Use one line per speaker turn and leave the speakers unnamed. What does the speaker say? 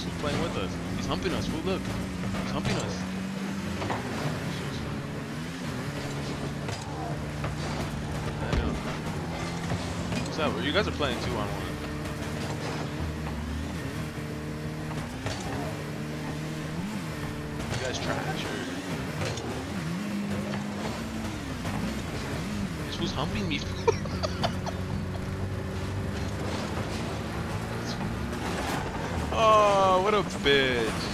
This was playing with us. He's humping us, fool. Look. He's humping us. I know. What's up? You guys are playing 2-on-1. You guys trash, or... This was humping me. Oh, what a bitch.